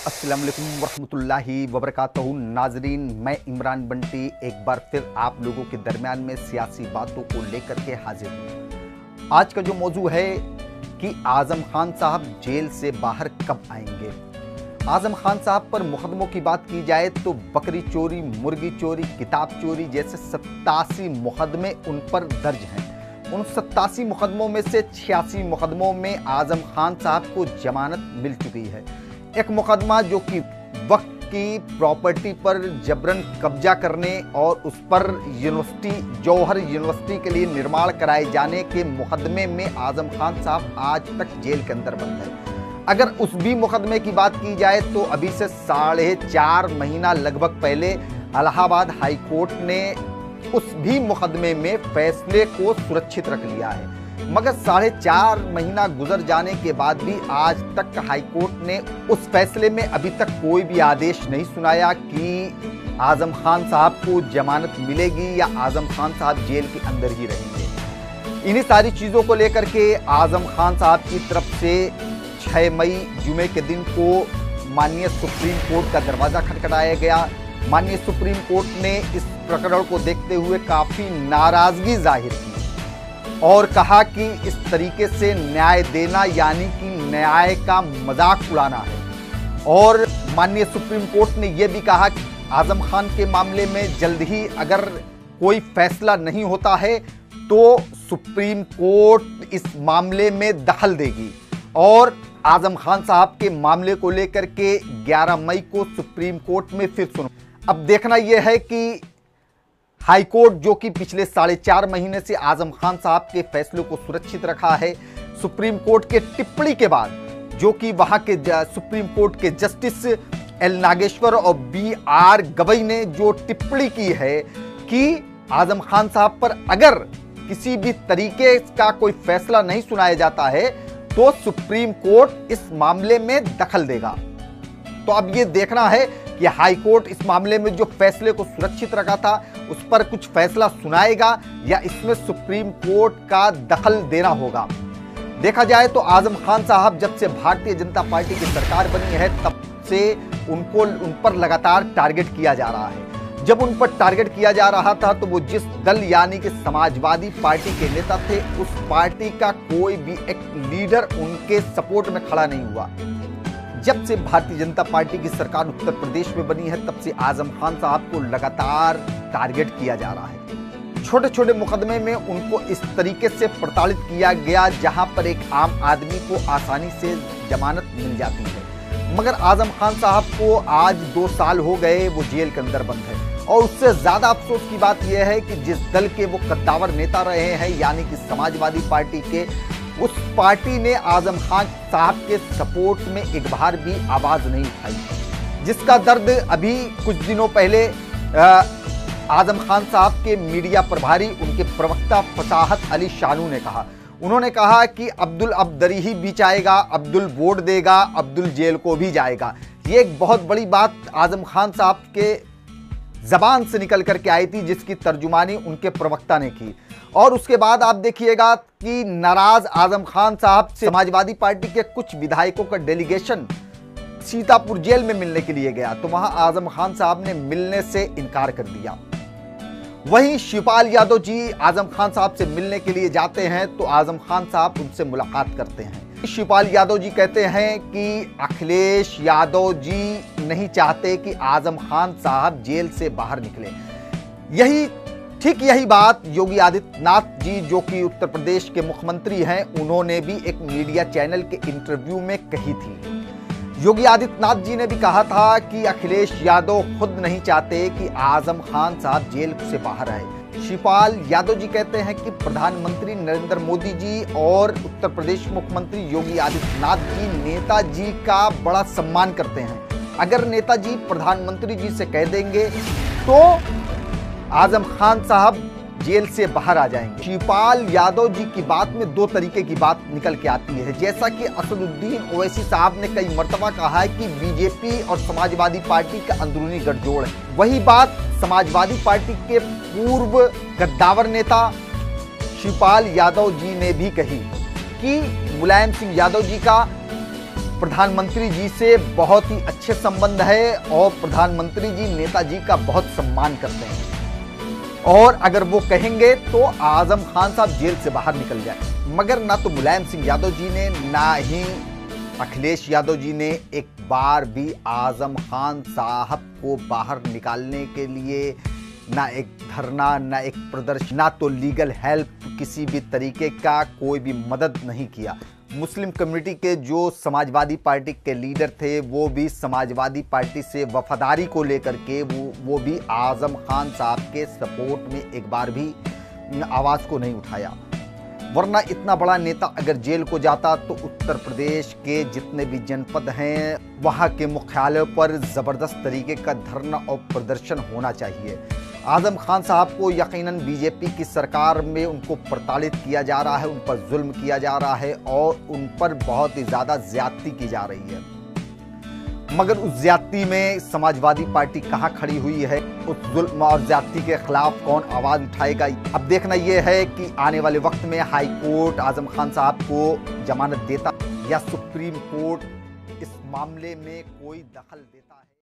अस्सलाम वालेकुम वरहमतुल्लाहि वबरकातुहू। नाजरीन, मैं इमरान बंटी एक बार फिर आप लोगों के दरमियान में सियासी बातों को लेकर के हाजिर हूँ। आज का जो मौजू है कि आजम खान साहब जेल से बाहर कब आएंगे। आजम खान साहब पर मुकदमों की बात की जाए तो बकरी चोरी, मुर्गी चोरी, किताब चोरी जैसे 87 मुकदमे उन पर दर्ज हैं। उन 87 मुकदमों में से 86 मुकदमों में आजम खान साहब को जमानत मिल चुकी है। एक मुकदमा जो कि वक्त की प्रॉपर्टी पर जबरन कब्जा करने और उस पर जौहर यूनिवर्सिटी के लिए निर्माण कराए जाने के मुकदमे में आजम खान साहब आज तक जेल के अंदर बंद है। अगर उस भी मुकदमे की बात की जाए तो अभी से 4.5 महीना लगभग पहले इलाहाबाद हाई कोर्ट ने उस भी मुकदमे में फैसले को सुरक्षित रख लिया है, मगर 4.5 महीना गुजर जाने के बाद भी आज तक हाई कोर्ट ने उस फैसले में अभी तक कोई भी आदेश नहीं सुनाया कि आजम खान साहब को जमानत मिलेगी या आजम खान साहब जेल के अंदर ही रहेंगे। इन्हीं सारी चीज़ों को लेकर के आजम खान साहब की तरफ से 6 मई जुमे के दिन को माननीय सुप्रीम कोर्ट का दरवाज़ा खटखटाया गया। माननीय सुप्रीम कोर्ट ने इस प्रकरण को देखते हुए काफ़ी नाराज़गी जाहिर की और कहा कि इस तरीके से न्याय देना यानी कि न्याय का मजाक उड़ाना है। और माननीय सुप्रीम कोर्ट ने यह भी कहा कि आजम खान के मामले में जल्द ही अगर कोई फैसला नहीं होता है तो सुप्रीम कोर्ट इस मामले में दखल देगी और आजम खान साहब के मामले को लेकर के 11 मई को सुप्रीम कोर्ट में फिर सुनो। अब देखना यह है कि हाई कोर्ट जो कि पिछले 4.5 महीने से आजम खान साहब के फैसलों को सुरक्षित रखा है, सुप्रीम कोर्ट के टिप्पणी के बाद जो कि वहां के सुप्रीम कोर्ट के जस्टिस एल नागेश्वर और BR गवई ने जो टिप्पणी की है कि आजम खान साहब पर अगर किसी भी तरीके का कोई फैसला नहीं सुनाया जाता है तो सुप्रीम कोर्ट इस मामले में दखल देगा। तो अब ये देखना है कि हाई कोर्ट इस मामले में जो फैसले को सुरक्षित रखा था उस पर कुछ फैसला सुनाएगा या इसमें सुप्रीम कोर्ट का दखल देना होगा। देखा जाए तो आजम खान साहब जब से भारतीय जनता पार्टी की सरकार बनी है तब से उन पर लगातार टारगेट किया जा रहा है। जब उन पर टारगेट किया जा रहा था तो वो जिस दल यानी कि समाजवादी पार्टी के नेता थे उस पार्टी का कोई भी एक लीडर उनके सपोर्ट में खड़ा नहीं हुआ। जब से भारतीय जनता पार्टी की सरकार उत्तर प्रदेश में बनी है तब से आजम खान साहब को लगातार टारगेट किया जा रहा है। छोटे छोटे मुकदमे में उनको इस तरीके से प्रताड़ित किया गया जहां पर एक आम आदमी को आसानी से जमानत मिल जाती है, मगर आजम खान साहब को आज 2 साल हो गए वो जेल के अंदर बंद है। और उससे ज्यादा अफसोस की बात यह है कि जिस दल के वो कद्दावर नेता रहे हैं यानी कि समाजवादी पार्टी के, उस पार्टी ने आजम खान साहब के सपोर्ट में एक बार भी आवाज नहीं उठाई, जिसका दर्द अभी कुछ दिनों पहले आजम खान साहब के मीडिया प्रभारी उनके प्रवक्ता फसाहत अली शानू ने कहा। उन्होंने कहा कि अब्दुल अब दरी ही बिछाएगा, अब्दुल वोट देगा, अब्दुल जेल को भी जाएगा। ये एक बहुत बड़ी बात आजम खान साहब के जबान से निकल करके आई थी जिसकी तर्जुमानी उनके प्रवक्ता ने की। और उसके बाद आप देखिएगा कि नाराज आजम खान साहब से समाजवादी पार्टी के कुछ विधायकों का डेलीगेशन सीतापुर जेल में मिलने के लिए गया तो वहां आजम खान साहब ने मिलने से इनकार कर दिया। वहीं शिवपाल यादव जी आजम खान साहब से मिलने के लिए जाते हैं तो आजम खान साहब उनसे मुलाकात करते हैं। शिवपाल यादव जी कहते हैं कि अखिलेश यादव जी नहीं चाहते कि आजम खान साहब जेल से बाहर निकले। यही बात योगी आदित्यनाथ जी जो कि उत्तर प्रदेश के मुख्यमंत्री हैं उन्होंने भी एक मीडिया चैनल के इंटरव्यू में कही थी। योगी आदित्यनाथ जी ने भी कहा था कि अखिलेश यादव खुद नहीं चाहते कि आजम खान साहब जेल से बाहर आए। शिवपाल यादव जी कहते हैं कि प्रधानमंत्री नरेंद्र मोदी जी और उत्तर प्रदेश मुख्यमंत्री योगी आदित्यनाथ जी नेताजी का बड़ा सम्मान करते हैं। अगर नेताजी प्रधानमंत्री जी से कह देंगे तो आजम खान साहब जेल से बाहर आ जाएंगे। शिवपाल यादव जी की बात में 2 तरीके की बात निकल के आती है। जैसा कि असदुद्दीन ओवैसी साहब ने कई मर्तबा कहा है कि बीजेपी और समाजवादी पार्टी का अंदरूनी गठजोड़ है, वही बात समाजवादी पार्टी के पूर्व गद्दावर नेता शिवपाल यादव जी ने भी कही कि मुलायम सिंह यादव जी का प्रधानमंत्री जी से बहुत ही अच्छे संबंध है और प्रधानमंत्री जी नेताजी का बहुत सम्मान करते हैं। और अगर वो कहेंगे तो आजम खान साहब जेल से बाहर निकल जाए। मगर ना तो मुलायम सिंह यादव जी ने ना ही अखिलेश यादव जी ने एक बार भी आजम खान साहब को बाहर निकालने के लिए ना एक धरना, ना एक प्रदर्शन, ना तो लीगल हेल्प, किसी भी तरीके का कोई भी मदद नहीं किया। मुस्लिम कम्युनिटी के जो समाजवादी पार्टी के लीडर थे वो भी समाजवादी पार्टी से वफादारी को लेकर के वो भी आजम खान साहब के सपोर्ट में एक बार भी आवाज़ को नहीं उठाया। वरना इतना बड़ा नेता अगर जेल को जाता तो उत्तर प्रदेश के जितने भी जनपद हैं वहाँ के मुख्यालयों पर ज़बरदस्त तरीके का धरना और प्रदर्शन होना चाहिए। आजम खान साहब को यकीनन बीजेपी की सरकार में उनको प्रताड़ित किया जा रहा है, उन पर जुल्म किया जा रहा है और उन पर बहुत ही ज़्यादा ज़्यादती की जा रही है। मगर उस ज़्यादती में समाजवादी पार्टी कहाँ खड़ी हुई है? उस जुल्म और ज़्यादती के खिलाफ कौन आवाज़ उठाएगा? अब देखना यह है कि आने वाले वक्त में हाई कोर्ट आजम खान साहब को जमानत देता या सुप्रीम कोर्ट इस मामले में कोई दखल देता है।